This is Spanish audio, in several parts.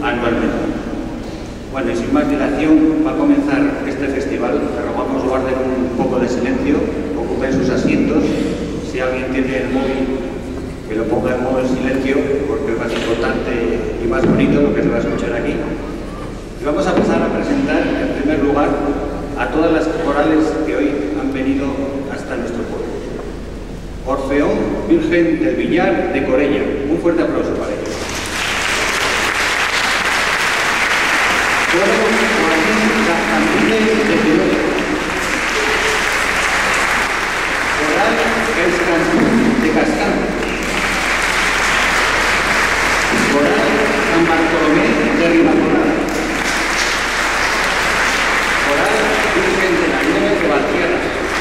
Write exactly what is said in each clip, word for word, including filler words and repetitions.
anualmente. Bueno, y sin más dilación, va a comenzar este festival. Le rogamos guarden un poco de silencio, ocupen sus asientos. Si alguien tiene el móvil, que lo ponga en modo silencio, porque es más importante y más bonito lo que se va a escuchar aquí. Y vamos a pasar a presentar, en primer lugar, a todas las corales que hoy han venido hasta nuestro pueblo. Orfeón Virgen del Villar de Corella. Un fuerte aplauso para ellos. Coro Joaquín Cascantile de Teruel. Coral Escantú de Cascán. Coral San Bartolomé de Ribacolada. Coral Virgen de la Nieve de Valtierra.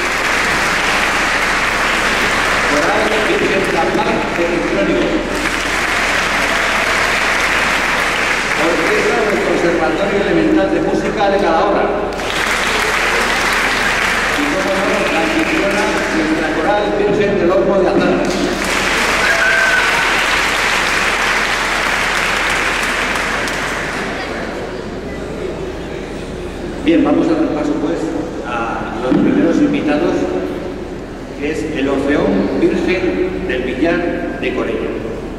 Coral Virgen de la Paz de Ciclónico. Orquesta del Conservatorio Elemental de Música de Calahorra. Y como no, la anfitriona, nuestra Coral Virgen del Olmo de Azara. Bien, vamos a dar paso pues a los primeros invitados, que es el Orfeón Virgen del Villar de Corella.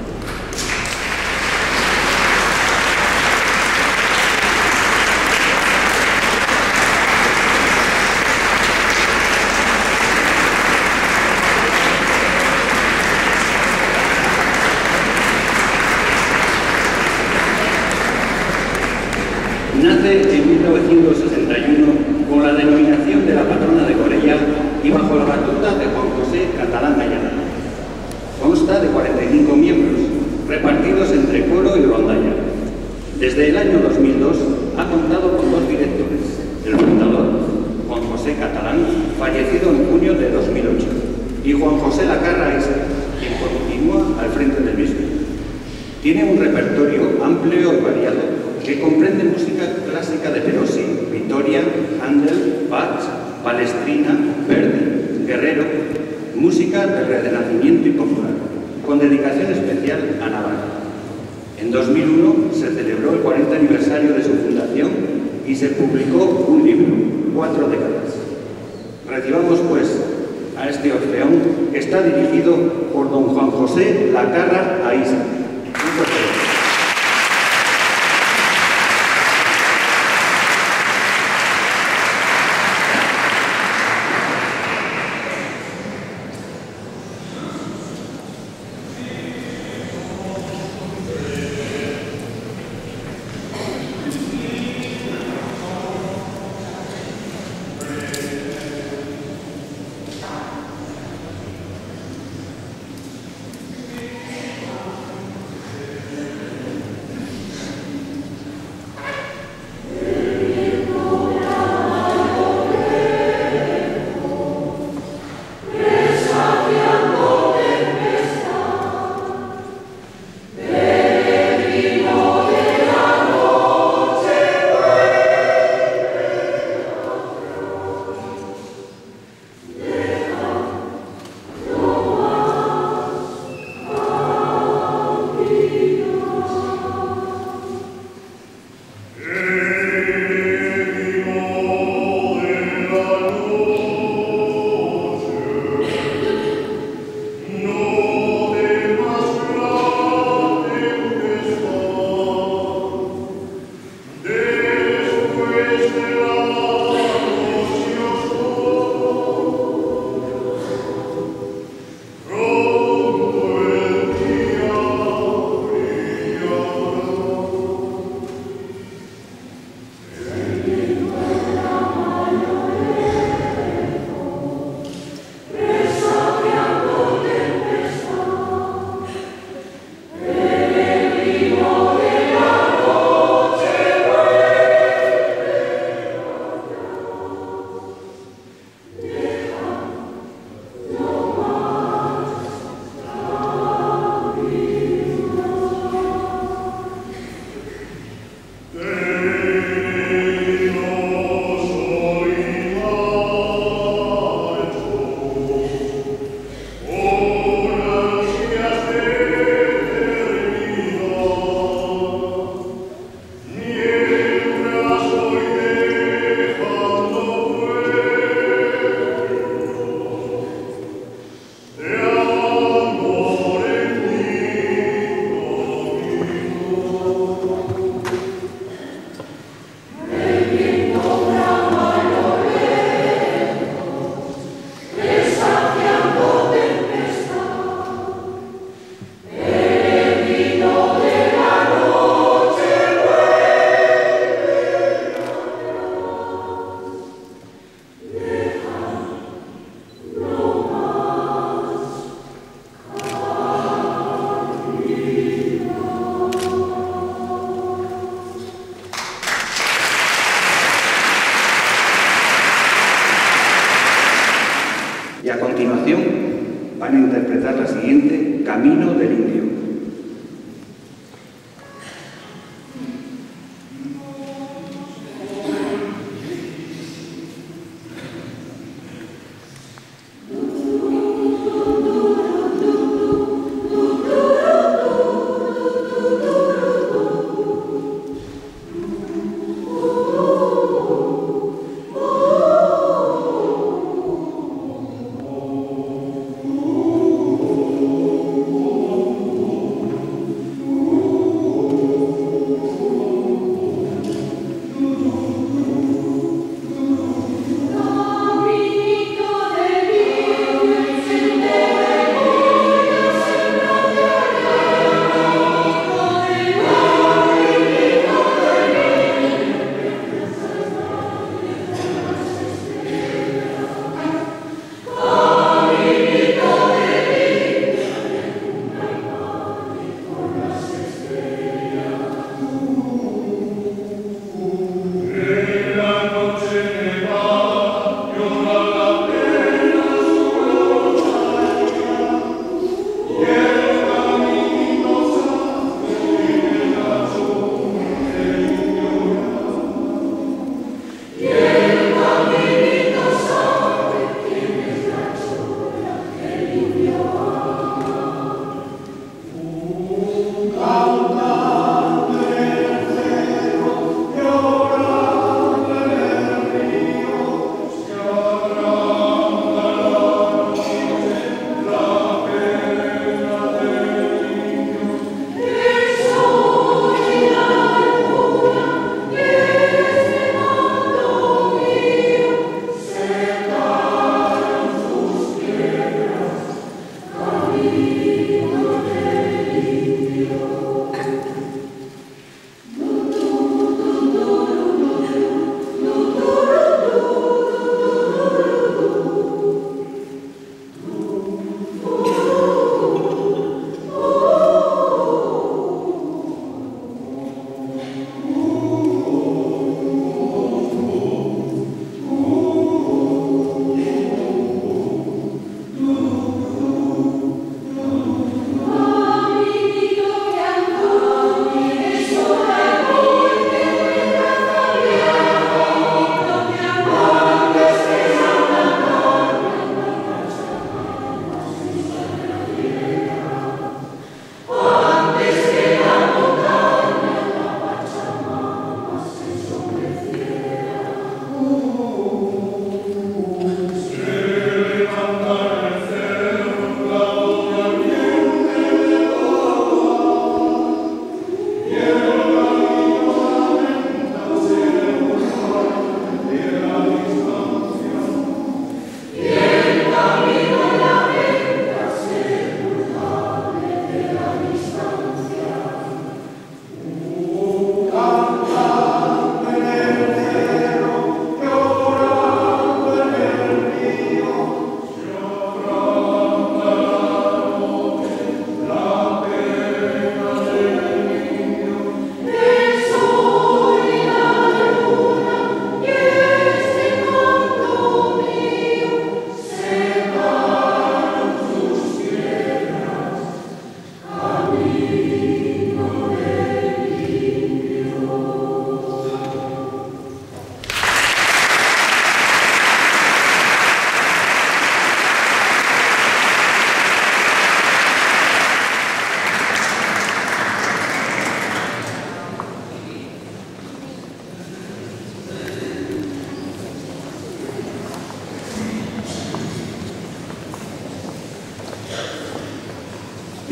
Nace en mil novecientos sesenta y uno con la denominación de la patrona de Corella y bajo la batuta de Juan José Catalán Gallana. Consta de cuarenta y cinco miembros, repartidos entre coro y rondalla. Desde el año dos mil dos ha contado con dos directores, el fundador, Juan José Catalán, fallecido en junio de dos mil ocho, y Juan José Lacarra Isa, quien continúa al frente del mismo. Tiene un repertorio amplio y variado que comprende música clásica de Perosi, Vittoria, Handel, Bach, Palestrina, Verdi, Guerrero, música del Renacimiento y popular, con dedicación especial a Navarra. En dos mil uno se celebró el cuarenta aniversario de su fundación y se publicó un libro, Cuatro décadas. Recibamos pues a este orfeón que está dirigido por don Juan José Lacarra Isa.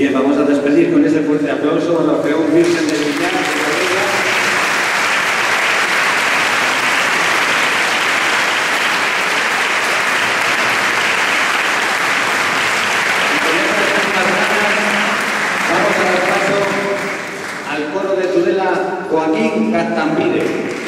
Bien, vamos a despedir con ese fuerte aplauso a la Orfeón Virgen de Villar de Corella. Y con estas mismas ganas vamos a dar paso al coro de Tudela Joaquín Gastambide.